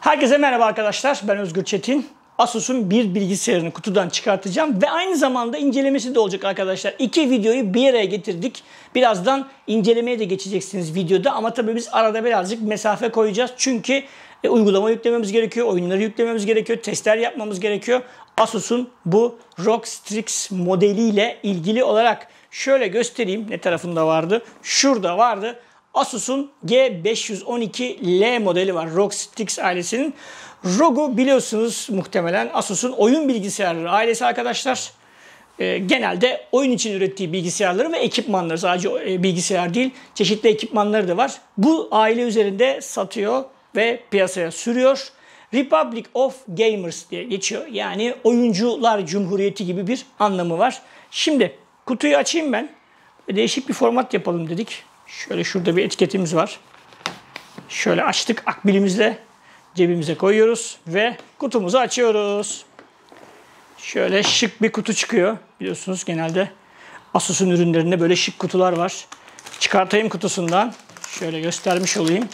Herkese merhaba arkadaşlar. Ben Özgür Çetin. Asus'un bir bilgisayarını kutudan çıkartacağım ve aynı zamanda incelemesi de olacak arkadaşlar. İki videoyu bir araya getirdik. Birazdan incelemeye de geçeceksiniz videoda ama tabii biz arada birazcık mesafe koyacağız. Çünkü uygulama yüklememiz gerekiyor, oyunları yüklememiz gerekiyor, testler yapmamız gerekiyor. Asus'un bu ROG Strix modeliyle ilgili olarak şöyle göstereyim. Ne tarafında vardı? Şurada vardı. Asus'un G512L modeli var. ROG Strix ailesinin. ROG'u biliyorsunuz muhtemelen Asus'un oyun bilgisayarları ailesi arkadaşlar. Genelde oyun için ürettiği bilgisayarları ve ekipmanları, sadece bilgisayar değil, çeşitli ekipmanları da var. Bu aile üzerinde satıyor ve piyasaya sürüyor. Republic of Gamers diye geçiyor. Yani oyuncular cumhuriyeti gibi bir anlamı var. Şimdi kutuyu açayım ben. Değişik bir format yapalım dedik. Şöyle şurada bir etiketimiz var. Şöyle açtık, akbilimizle cebimize koyuyoruz ve kutumuzu açıyoruz. Şöyle şık bir kutu çıkıyor. Biliyorsunuz genelde Asus'un ürünlerinde böyle şık kutular var. Çıkartayım kutusundan. Şöyle göstermiş olayım.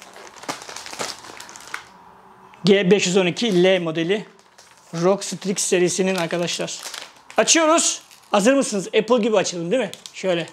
G512L modeli ROG Strix serisinin arkadaşlar. Açıyoruz. Hazır mısınız? Apple gibi açalım değil mi? Şöyle.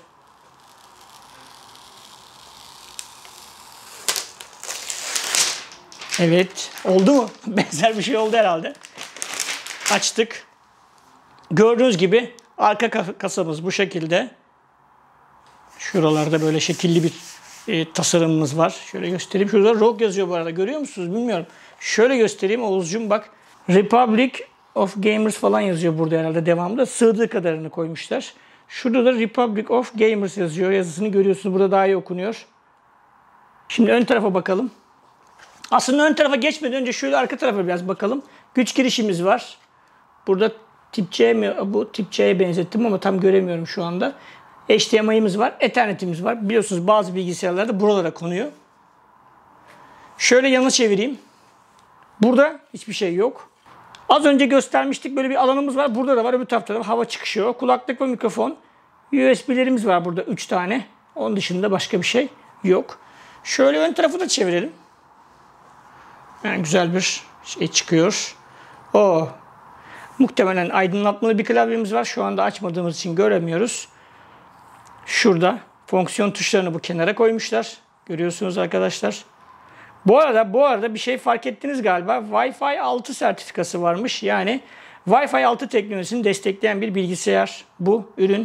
Evet. Oldu mu? Benzer bir şey oldu herhalde. Açtık. Gördüğünüz gibi arka kasamız bu şekilde. Şuralarda böyle şekilli bir tasarımımız var. Şöyle göstereyim. Şurada ROG yazıyor bu arada. Görüyor musunuz? Bilmiyorum. Şöyle göstereyim Oğuzcum bak. Republic of Gamers falan yazıyor burada herhalde devamında. Sığdığı kadarını koymuşlar. Şurada da Republic of Gamers yazıyor. Yazısını görüyorsunuz. Burada daha iyi okunuyor. Şimdi ön tarafa bakalım. Aslında ön tarafa geçmeden önce şöyle arka tarafa biraz bakalım. Güç girişimiz var. Burada tip C mi? Bu tip C'ye benzettim ama tam göremiyorum şu anda. HDMI'miz var. Ethernet'imiz var. Biliyorsunuz bazı bilgisayarlarda buralara konuyor. Şöyle yana çevireyim. Burada hiçbir şey yok. Az önce göstermiştik. Böyle bir alanımız var. Burada da var. Öbür tarafta da hava çıkışı. Kulaklık ve mikrofon. USB'lerimiz var burada 3 tane. Onun dışında başka bir şey yok. Şöyle ön tarafı da çevirelim. Yani güzel bir şey çıkıyor. Muhtemelen aydınlatmalı bir klavyemiz var. Şu anda açmadığımız için göremiyoruz. Şurada fonksiyon tuşlarını bu kenara koymuşlar. Görüyorsunuz arkadaşlar. Bu arada bir şey fark ettiniz galiba. Wi-Fi 6 sertifikası varmış. Yani Wi-Fi 6 teknolojisini destekleyen bir bilgisayar bu ürün.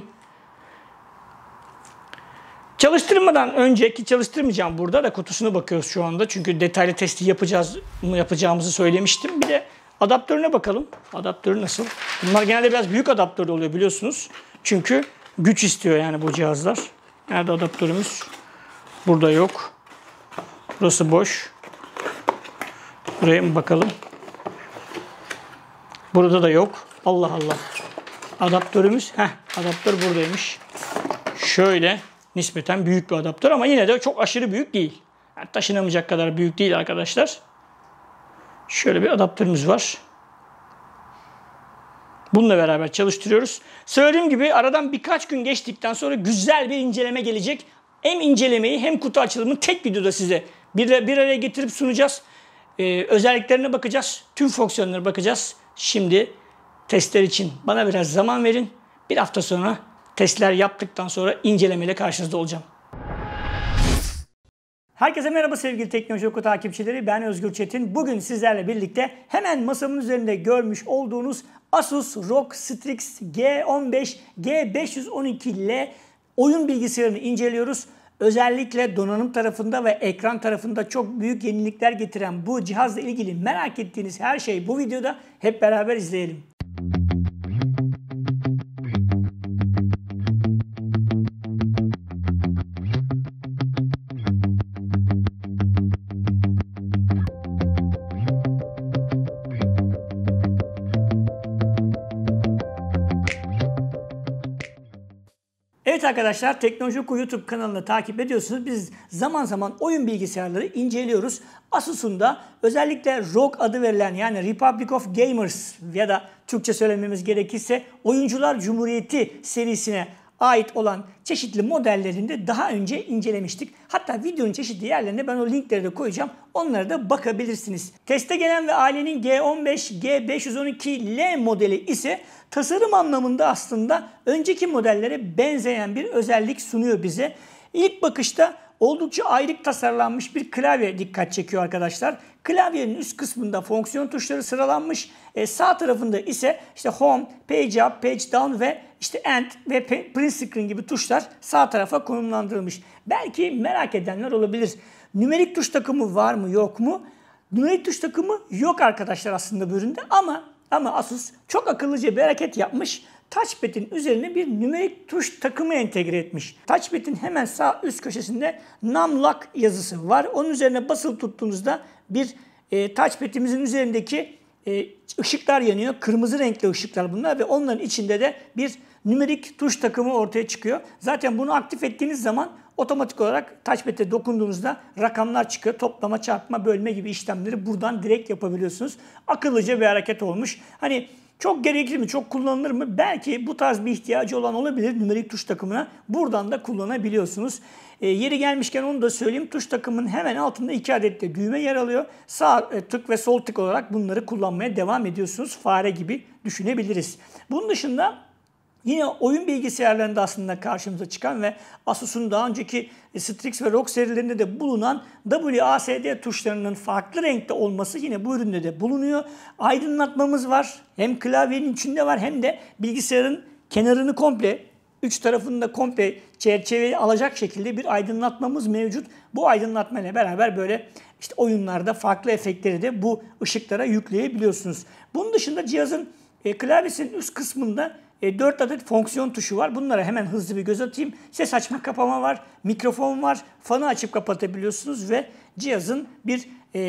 Çalıştırmadan önceki çalıştırmayacağım burada da kutusuna bakıyoruz şu anda. Çünkü detaylı testi yapacağımızı söylemiştim. Bir de adaptörüne bakalım. Adaptörü nasıl? Bunlar genelde biraz büyük adaptör oluyor biliyorsunuz. Çünkü güç istiyor yani bu cihazlar. Nerede adaptörümüz? Burada yok. Burası boş. Buraya mı bakalım? Burada da yok. Allah Allah. Adaptörümüz. Adaptör buradaymış. Şöyle. Nispeten büyük bir adaptör ama yine de çok aşırı büyük değil. Yani taşınamayacak kadar büyük değil arkadaşlar. Şöyle bir adaptörümüz var. Bununla beraber çalıştırıyoruz. Söylediğim gibi aradan birkaç gün geçtikten sonra güzel bir inceleme gelecek. Hem incelemeyi hem kutu açılımını tek videoda size bir araya getirip sunacağız. Özelliklerine bakacağız. Tüm fonksiyonlara bakacağız. Şimdi testler için bana biraz zaman verin. Bir hafta sonra testler yaptıktan sonra incelemeyle karşınızda olacağım. Herkese merhaba sevgili Teknoloji Oku takipçileri. Ben Özgür Çetin. Bugün sizlerle birlikte hemen masamın üzerinde görmüş olduğunuz Asus ROG Strix G15 G512L oyun bilgisayarını inceliyoruz. Özellikle donanım tarafında ve ekran tarafında çok büyük yenilikler getiren bu cihazla ilgili merak ettiğiniz her şey bu videoda. Hep beraber izleyelim. Evet arkadaşlar, Teknoloji Oku YouTube kanalını takip ediyorsunuz. Biz zaman zaman oyun bilgisayarları inceliyoruz. Asus'un da özellikle ROG adı verilen yani Republic of Gamers ya da Türkçe söylememiz gerekirse Oyuncular Cumhuriyeti serisine ait olan çeşitli modellerinde daha önce incelemiştik. Hatta videonun çeşitli yerlerine ben o linkleri de koyacağım. Onlara da bakabilirsiniz. Teste gelen ve ailenin G15, G512L modeli ise tasarım anlamında aslında önceki modellere benzeyen bir özellik sunuyor bize. İlk bakışta oldukça ayrık tasarlanmış bir klavye dikkat çekiyor arkadaşlar. Klavyenin üst kısmında fonksiyon tuşları sıralanmış. Sağ tarafında ise işte Home, Page Up, Page Down ve işte End ve Print Screen gibi tuşlar sağ tarafa konumlandırılmış. Belki merak edenler olabilir. Nümerik tuş takımı var mı yok mu? Nümerik tuş takımı yok arkadaşlar aslında bu üründe ama Asus çok akıllıca bir hareket yapmış. Touchpad'in üzerine bir nümerik tuş takımı entegre etmiş. Touchpad'in hemen sağ üst köşesinde Numlock yazısı var. Onun üzerine basılı tuttuğunuzda bir touchpad'imizin üzerindeki ışıklar yanıyor. Kırmızı renkli ışıklar bunlar ve onların içinde de bir nümerik tuş takımı ortaya çıkıyor. Zaten bunu aktif ettiğiniz zaman otomatik olarak touchpad'e dokunduğunuzda rakamlar çıkıyor. Toplama, çarpma, bölme gibi işlemleri buradan direkt yapabiliyorsunuz. Akıllıca bir hareket olmuş. Hani çok gerekli mi, çok kullanılır mı? Belki bu tarz bir ihtiyacı olan olabilir nümerik tuş takımına. Buradan da kullanabiliyorsunuz. Yeri gelmişken onu da söyleyeyim. Tuş takımının hemen altında 2 adet de düğme yer alıyor. Sağ tık ve sol tık olarak bunları kullanmaya devam ediyorsunuz. Fare gibi düşünebiliriz. Bunun dışında yine oyun bilgisayarlarında aslında karşımıza çıkan ve Asus'un daha önceki Strix ve ROG serilerinde de bulunan WASD tuşlarının farklı renkte olması yine bu üründe de bulunuyor. Aydınlatmamız var. Hem klavyenin içinde var hem de bilgisayarın kenarını komple, üç tarafını da komple çerçeveyi alacak şekilde bir aydınlatmamız mevcut. Bu aydınlatma ile beraber böyle işte oyunlarda farklı efektleri de bu ışıklara yükleyebiliyorsunuz. Bunun dışında cihazın klavyesinin üst kısmında 4 adet fonksiyon tuşu var. Bunlara hemen hızlı bir göz atayım. Ses açma kapama var, mikrofon var, fanı açıp kapatabiliyorsunuz ve cihazın bir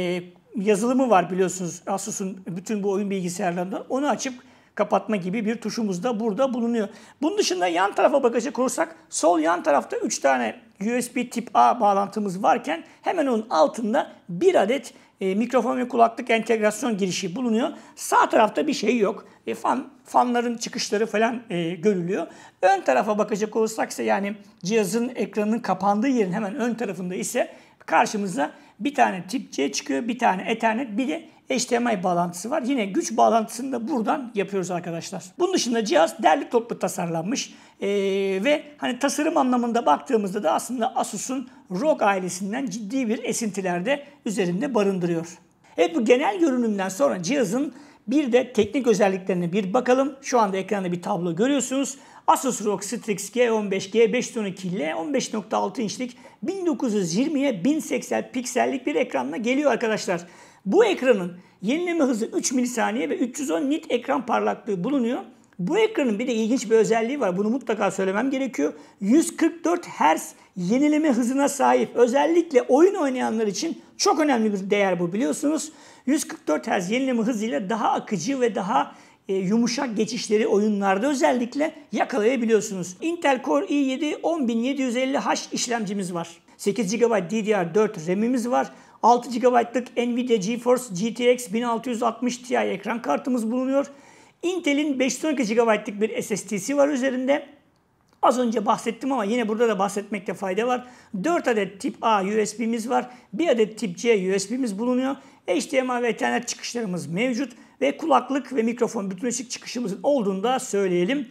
yazılımı var biliyorsunuz Asus'un bütün bu oyun bilgisayarlarında. Onu açıp kapatma gibi bir tuşumuz da burada bulunuyor. Bunun dışında yan tarafa bakacak olursak sol yan tarafta 3 tane USB tip A bağlantımız varken hemen onun altında bir adet mikrofon ve kulaklık entegrasyon girişi bulunuyor. Sağ tarafta bir şey yok. Fanların çıkışları falan görülüyor. Ön tarafa bakacak olursak ise yani cihazın ekranının kapandığı yerin hemen ön tarafında ise karşımıza bir tane tip C çıkıyor, bir tane Ethernet, bir de HDMI bağlantısı var. Yine güç bağlantısını da buradan yapıyoruz arkadaşlar. Bunun dışında cihaz derli toplu tasarlanmış ve hani tasarım anlamında baktığımızda da aslında Asus'un ROG ailesinden ciddi bir esintiler de üzerinde barındırıyor. Evet, bu genel görünümden sonra cihazın bir de teknik özelliklerine bir bakalım. Şu anda ekranda bir tablo görüyorsunuz. Asus ROG Strix G15, G512 ile 15.6 inçlik 1920'ye 1080 piksellik bir ekranla geliyor arkadaşlar. Bu ekranın yenileme hızı 3 milisaniye ve 310 nit ekran parlaklığı bulunuyor. Bu ekranın bir de ilginç bir özelliği var. Bunu mutlaka söylemem gerekiyor. 144 Hz yenileme hızına sahip. Özellikle oyun oynayanlar için çok önemli bir değer bu biliyorsunuz. 144 Hz yenileme hızıyla daha akıcı ve daha yumuşak geçişleri oyunlarda özellikle yakalayabiliyorsunuz. Intel Core i7 10750H işlemcimiz var. 8 GB DDR4 RAM'imiz var. 6 GB'lık Nvidia GeForce GTX 1660 Ti ekran kartımız bulunuyor. Intel'in 512 GB'lık bir SSD'si var üzerinde. Az önce bahsettim ama yine burada da bahsetmekte fayda var. 4 adet tip A USB'miz var. 1 adet tip C USB'miz bulunuyor. HDMI ve Ethernet çıkışlarımız mevcut. Ve kulaklık ve mikrofon bütünleşik çıkışımızın olduğunu da söyleyelim.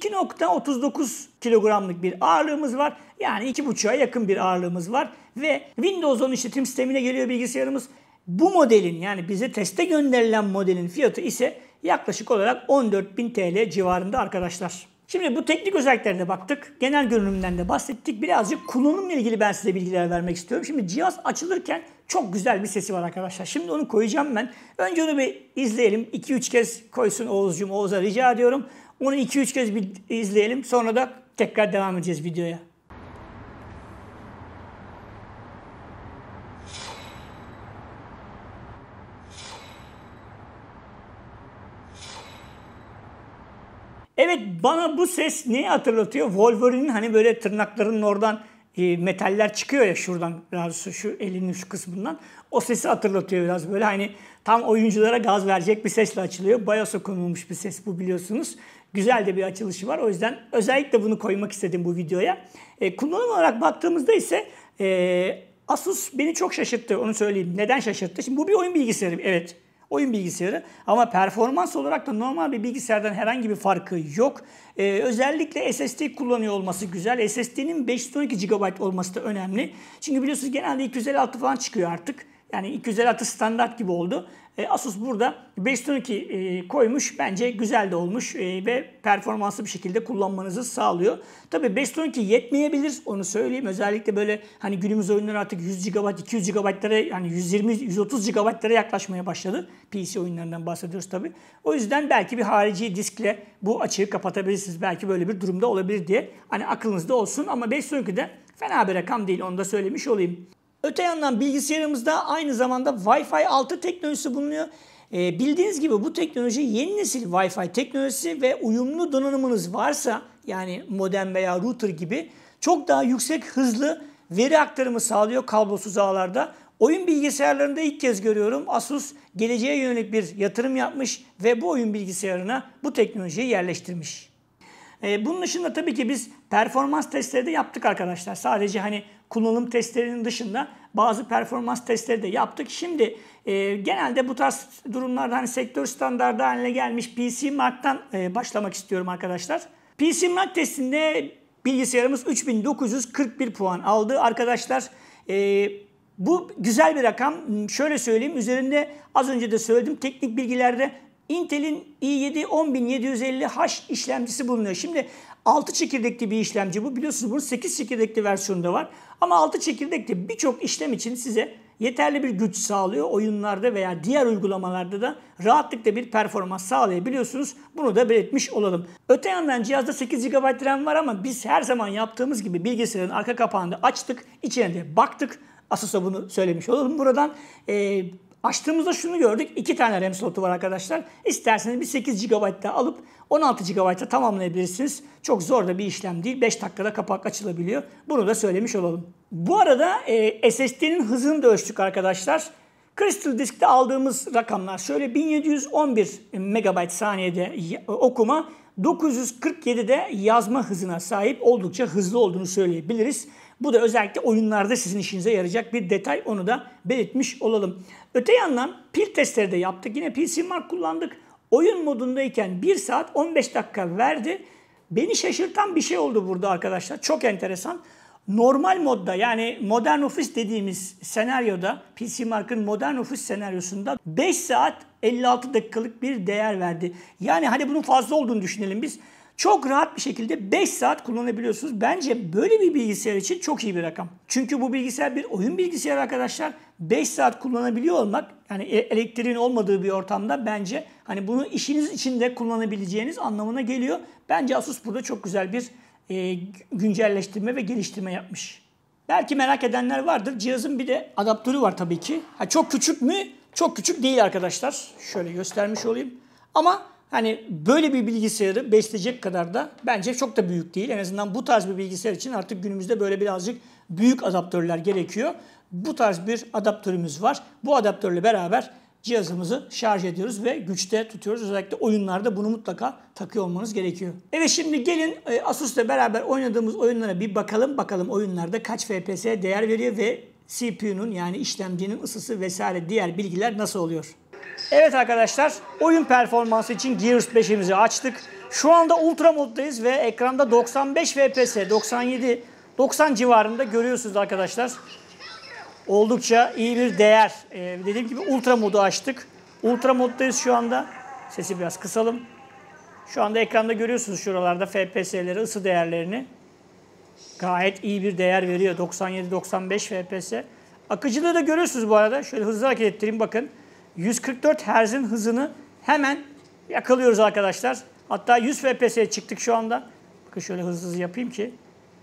2.39 kilogramlık bir ağırlığımız var. Yani 2.5'a yakın bir ağırlığımız var. Ve Windows 10 işletim sistemine geliyor bilgisayarımız. Bu modelin yani bize teste gönderilen modelin fiyatı ise yaklaşık olarak 14.000 TL civarında arkadaşlar. Şimdi bu teknik özelliklerine baktık. Genel görünümden de bahsettik. Birazcık kullanımla ilgili ben size bilgiler vermek istiyorum. Şimdi cihaz açılırken çok güzel bir sesi var arkadaşlar. Şimdi onu koyacağım ben. Önce onu bir izleyelim. 2-3 kez koysun Oğuz'cum. Oğuz'a rica ediyorum. Onu 2-3 kez bir izleyelim. Sonra da tekrar devam edeceğiz videoya. Evet, bana bu ses neyi hatırlatıyor? Wolverine'in hani böyle tırnaklarının oradan metaller çıkıyor ya şuradan biraz şu elinin şu kısmından. O sesi hatırlatıyor biraz böyle hani tam oyunculara gaz verecek bir sesle açılıyor. BIOS'a konulmuş bir ses bu biliyorsunuz. Güzel de bir açılışı var. O yüzden özellikle bunu koymak istedim bu videoya. Kullanım olarak baktığımızda ise Asus beni çok şaşırttı. Onu söyleyeyim. Neden şaşırttı? Şimdi bu bir oyun bilgisayarı. Evet. Oyun bilgisayarı. Ama performans olarak da normal bir bilgisayardan herhangi bir farkı yok. Özellikle SSD kullanıyor olması güzel. SSD'nin 512 GB olması da önemli. Çünkü biliyorsunuz genelde 256 falan çıkıyor artık. Yani 256 standart gibi oldu. Asus burada 512 koymuş. Bence güzel de olmuş ve performanslı bir şekilde kullanmanızı sağlıyor. Tabii 512 yetmeyebilir, onu söyleyeyim. Özellikle böyle hani günümüz oyunları artık 100 GB, 200 GB'lara yani 120, 130 GB'lara yaklaşmaya başladı. PC oyunlarından bahsediyoruz tabii. O yüzden belki bir harici diskle bu açığı kapatabilirsiniz. Belki böyle bir durumda olabilir diye hani aklınızda olsun. Ama 512 de fena bir rakam değil, onu da söylemiş olayım. Öte yandan bilgisayarımızda aynı zamanda Wi-Fi 6 teknolojisi bulunuyor. Bildiğiniz gibi bu teknoloji yeni nesil Wi-Fi teknolojisi ve uyumlu donanımınız varsa yani modem veya router gibi çok daha yüksek hızlı veri aktarımı sağlıyor kablosuz ağlarda. Oyun bilgisayarlarında ilk kez görüyorum Asus geleceğe yönelik bir yatırım yapmış ve bu oyun bilgisayarına bu teknolojiyi yerleştirmiş. Bunun dışında tabii ki biz performans testleri de yaptık arkadaşlar. Sadece hani kullanım testlerinin dışında bazı performans testleri de yaptık. Şimdi genelde bu tarz durumlarda hani sektör standardı haline gelmiş PC Mark'tan başlamak istiyorum arkadaşlar. PC Mark testinde bilgisayarımız 3941 puan aldı arkadaşlar. Bu güzel bir rakam. Şöyle söyleyeyim, üzerinde az önce de söyledim teknik bilgilerde Intel'in i7 10750H işlemcisi bulunuyor. Şimdi 6 çekirdekli bir işlemci bu. Biliyorsunuz bunun 8 çekirdekli versiyonu da var. Ama 6 çekirdekli birçok işlem için size yeterli bir güç sağlıyor. Oyunlarda veya diğer uygulamalarda da rahatlıkla bir performans sağlayabiliyorsunuz. Bunu da belirtmiş olalım. Öte yandan cihazda 8 GB RAM var ama biz her zaman yaptığımız gibi bilgisayarın arka kapağını açtık. İçine de baktık. Asus'a bunu söylemiş olalım buradan. Açtığımızda şunu gördük. 2 tane RAM slotu var arkadaşlar. İsterseniz bir 8 GB daha alıp 16 GB'a tamamlayabilirsiniz. Çok zor da bir işlem değil. 5 dakikada kapak açılabiliyor. Bunu da söylemiş olalım. Bu arada SSD'nin hızını da ölçtük arkadaşlar. Crystal Disk'te aldığımız rakamlar şöyle: 1711 MB saniyede okuma, 947'de yazma hızına sahip, oldukça hızlı olduğunu söyleyebiliriz. Bu da özellikle oyunlarda sizin işinize yarayacak bir detay, onu da belirtmiş olalım. Öte yandan pil testleri de yaptık. Yine PC Mark kullandık. Oyun modundayken 1 saat 15 dakika verdi. Beni şaşırtan bir şey oldu burada arkadaşlar. Çok enteresan. Normal modda yani Modern Office dediğimiz senaryoda, PC Mark'ın Modern Office senaryosunda 5 saat 56 dakikalık bir değer verdi. Yani hani bunun fazla olduğunu düşünelim biz. Çok rahat bir şekilde 5 saat kullanabiliyorsunuz. Bence böyle bir bilgisayar için çok iyi bir rakam. Çünkü bu bilgisayar bir oyun bilgisayarı arkadaşlar. 5 saat kullanabiliyor olmak, yani elektriğin olmadığı bir ortamda, bence hani bunu işiniz için de kullanabileceğiniz anlamına geliyor. Bence Asus burada çok güzel bir güncelleştirme ve geliştirme yapmış. Belki merak edenler vardır. Cihazın bir de adaptörü var tabii ki. Çok küçük mü? Çok küçük değil arkadaşlar. Şöyle göstermiş olayım. Ama hani böyle bir bilgisayarı besleyecek kadar da bence çok da büyük değil. En azından bu tarz bir bilgisayar için artık günümüzde böyle birazcık büyük adaptörler gerekiyor. Bu tarz bir adaptörümüz var. Bu adaptörle beraber cihazımızı şarj ediyoruz ve güçte tutuyoruz. Özellikle oyunlarda bunu mutlaka takıyor olmanız gerekiyor. Evet, şimdi gelin Asus'la beraber oynadığımız oyunlara bir bakalım. Bakalım oyunlarda kaç FPS değer veriyor ve CPU'nun yani işlemcinin ısısı vesaire diğer bilgiler nasıl oluyor? Evet arkadaşlar, oyun performansı için Gears 5'imizi açtık. Şu anda ultra moddayız ve ekranda 95 FPS, 97, 90 civarında görüyorsunuz arkadaşlar. Oldukça iyi bir değer. Dediğim gibi ultra modu açtık. Ultra moddayız şu anda. Sesi biraz kısalım. Şu anda ekranda görüyorsunuz şuralarda FPS'leri, ısı değerlerini. Gayet iyi bir değer veriyor. 97-95 FPS. Akıcılığı da görüyorsunuz bu arada. Şöyle hızlı hareket ettireyim bakın. 144 Hz'in hızını hemen yakalıyoruz arkadaşlar. Hatta 100 FPS'ye çıktık şu anda. Bakın şöyle hızlı yapayım ki.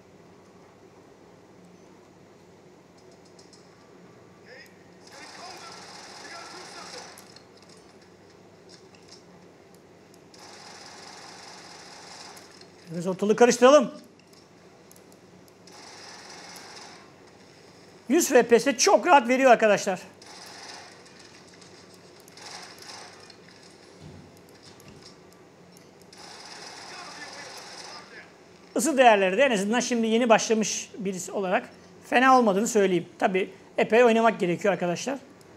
Biraz ortalığı karıştıralım. 100 FPS çok rahat veriyor arkadaşlar. ısı değerleri de en azından şimdi yeni başlamış birisi olarak fena olmadığını söyleyeyim. Tabii epey oynamak gerekiyor arkadaşlar.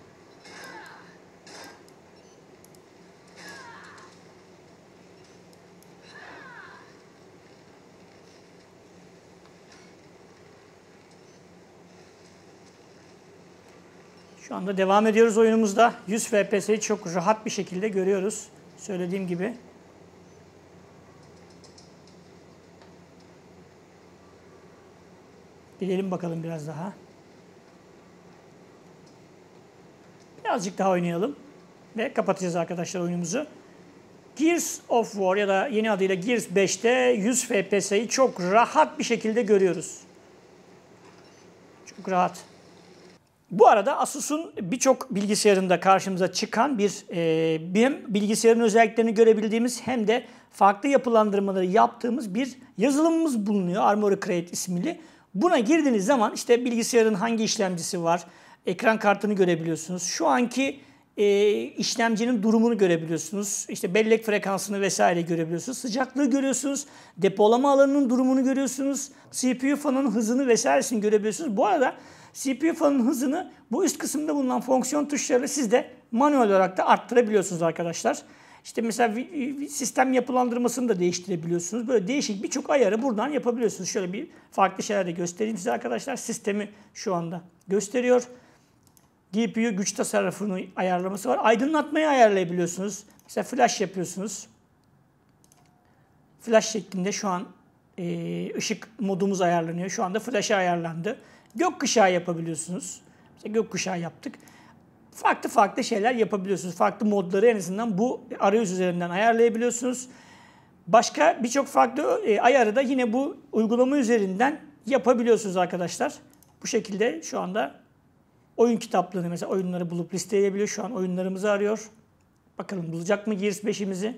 Şu anda devam ediyoruz oyunumuzda. 100 FPS'yi çok rahat bir şekilde görüyoruz. Söylediğim gibi. Bilelim bakalım biraz daha. Birazcık daha oynayalım. Ve kapatacağız arkadaşlar oyunumuzu. Gears of War ya da yeni adıyla Gears 5'te 100 FPS'yi çok rahat bir şekilde görüyoruz. Çok rahat. Bu arada Asus'un birçok bilgisayarında karşımıza çıkan hem bilgisayarın özelliklerini görebildiğimiz hem de farklı yapılandırmaları yaptığımız bir yazılımımız bulunuyor. Armoury Crate isimli. Buna girdiğiniz zaman işte bilgisayarın hangi işlemcisi var, ekran kartını görebiliyorsunuz. Şu anki işlemcinin durumunu görebiliyorsunuz. İşte bellek frekansını vesaire görebiliyorsunuz. Sıcaklığı görüyorsunuz. Depolama alanının durumunu görüyorsunuz. CPU fanının hızını vesairesini görebiliyorsunuz. Bu arada CPU fanının hızını bu üst kısımda bulunan fonksiyon tuşlarıyla siz de manuel olarak da arttırabiliyorsunuz arkadaşlar. İşte mesela sistem yapılandırmasını da değiştirebiliyorsunuz. Böyle değişik birçok ayarı buradan yapabiliyorsunuz. Şöyle bir farklı şeyler de göstereyim size arkadaşlar. Sistemi şu anda gösteriyor. GPU güç tasarrufunu ayarlaması var. Aydınlatmayı ayarlayabiliyorsunuz. Mesela flash yapıyorsunuz. Flash şeklinde şu an ışık modumuz ayarlanıyor. Şu anda flash'a ayarlandı. Gökkuşağı yapabiliyorsunuz. Mesela gökkuşağı yaptık. Farklı farklı şeyler yapabiliyorsunuz. Farklı modları en azından bu arayüz üzerinden ayarlayabiliyorsunuz. Başka birçok farklı ayarı da yine bu uygulama üzerinden yapabiliyorsunuz arkadaşlar. Bu şekilde şu anda oyun kitaplığını mesela oyunları bulup listeleyebiliyor. Şu an oyunlarımızı arıyor. Bakalım bulacak mı Gears 5'imizi?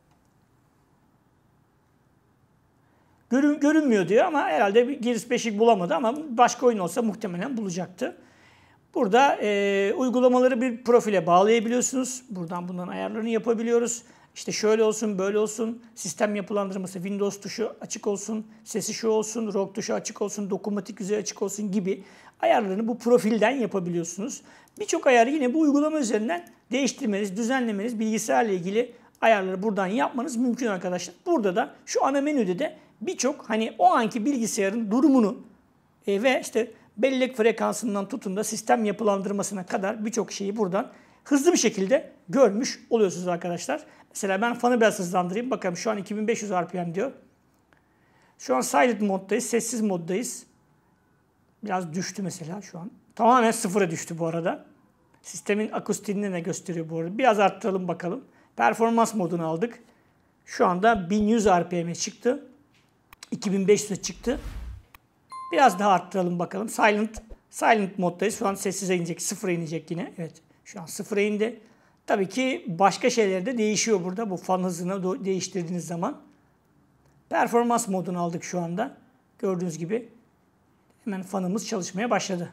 Görünmüyor diyor ama herhalde Gears 5'i bulamadı ama başka oyun olsa muhtemelen bulacaktı. Burada uygulamaları bir profile bağlayabiliyorsunuz. Buradan bunların ayarlarını yapabiliyoruz. İşte şöyle olsun, böyle olsun. Sistem yapılandırması, Windows tuşu açık olsun, sesi şu olsun, ROG tuşu açık olsun, dokunmatik yüzey açık olsun gibi ayarlarını bu profilden yapabiliyorsunuz. Birçok ayarı yine bu uygulama üzerinden değiştirmeniz, düzenlemeniz, bilgisayarla ilgili ayarları buradan yapmanız mümkün arkadaşlar. Burada da şu ana menüde de birçok hani o anki bilgisayarın durumunu ve işte bellek frekansından tutun da sistem yapılandırmasına kadar birçok şeyi buradan hızlı bir şekilde görmüş oluyorsunuz arkadaşlar. Mesela ben fanı biraz hızlandırayım. Bakalım şu an 2500 RPM diyor. Şu an silent moddayız, sessiz moddayız. Biraz düştü mesela şu an. Tamamen sıfıra düştü bu arada. Sistemin akustiğini de gösteriyor bu arada. Biraz arttıralım bakalım. Performans modunu aldık. Şu anda 1100 RPM'e çıktı. 2500'e çıktı. Biraz daha arttıralım bakalım. Silent moddayız. Şu an sessize inecek. Sıfıra inecek yine. Evet. Şu an sıfıra indi. Tabii ki başka şeyler de değişiyor burada. Bu fan hızını değiştirdiğiniz zaman. Performans modunu aldık şu anda. Gördüğünüz gibi hemen fanımız çalışmaya başladı.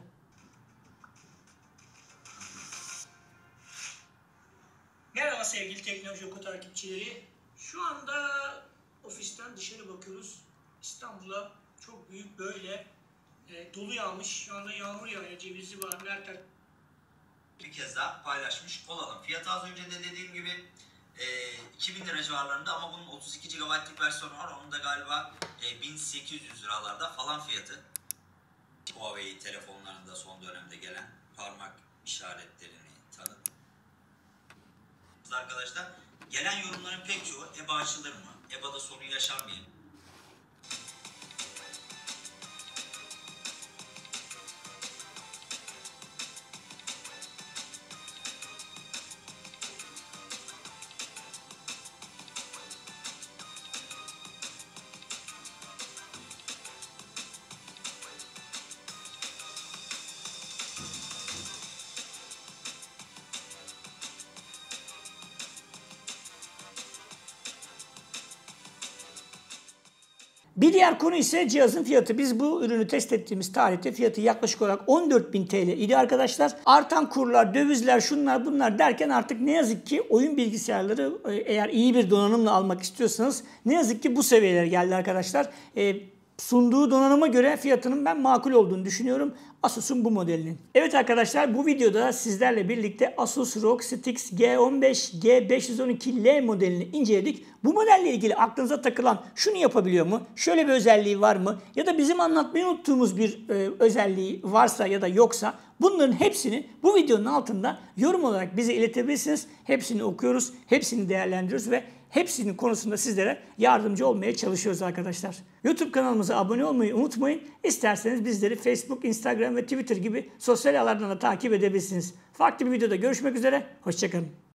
Merhaba sevgili Teknoloji Oku takipçileri. Şu anda ofisten dışarı bakıyoruz. İstanbul'a çok büyük böyle dolu yağmış. Şu anda yağmur yağıyor. Cevizi var. Mertel. Bir kez daha paylaşmış olalım. Fiyatı az önce de dediğim gibi 2000 lira civarlarında ama bunun 32 GB'lık versiyonu var. Onun da galiba 1800 liralarda falan fiyatı. Huawei telefonlarında son dönemde gelen parmak işaretlerini tanıt. Arkadaşlar gelen yorumların pek çoğu EBA açılır mı? EBA'da sorun yaşar mıyım? Bir diğer konu ise cihazın fiyatı. Biz bu ürünü test ettiğimiz tarihte fiyatı yaklaşık olarak 14.000 TL idi arkadaşlar. Artan kurlar, dövizler, şunlar bunlar derken artık ne yazık ki oyun bilgisayarları eğer iyi bir donanımla almak istiyorsanız ne yazık ki bu seviyelere geldi arkadaşlar. Sunduğu donanıma göre fiyatının ben makul olduğunu düşünüyorum. Asus'un bu modelinin. Evet arkadaşlar, bu videoda sizlerle birlikte Asus ROG Strix G15 G512L modelini inceledik. Bu modelle ilgili aklınıza takılan şunu yapabiliyor mu? Şöyle bir özelliği var mı? Ya da bizim anlatmayı unuttuğumuz bir özelliği varsa ya da yoksa bunların hepsini bu videonun altında yorum olarak bize iletebilirsiniz. Hepsini okuyoruz, hepsini değerlendiriyoruz ve hepsinin konusunda sizlere yardımcı olmaya çalışıyoruz arkadaşlar. YouTube kanalımıza abone olmayı unutmayın. İsterseniz bizleri Facebook, Instagram ve Twitter gibi sosyal ağlardan da takip edebilirsiniz. Farklı bir videoda görüşmek üzere. Hoşçakalın.